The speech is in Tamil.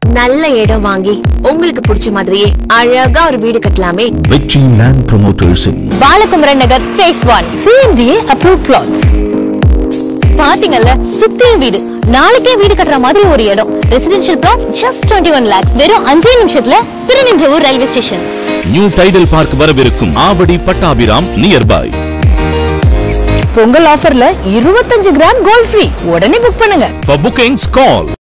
நல்ல இடம் வாங்கி உங்களுக்கு பிடிச்ச மாதிரியே அழகா ஒரு வீடு கட்டலாமே. Vetri land promoters Balakumaran Nagar phase 1 CMDA approved plots. பாத்தீங்கல்ல சுத்தி வீடு, நாளைக்கே வீடு கட்டுற மாதிரி ஒரு இடம். Residential plots just 21 lakhs. வெறும் 5 நிமிஷத்துல Thirunindravur railway station. New Tidel Park வரவிருக்கும் ஆவடி பட்டாபிராம் நியர்பை. பொங்கல் ஆஃபர்ல 25 கிராம் கோல்ட் ஃப்ரீ. உடனே புக் பண்ணுங்க. For bookings call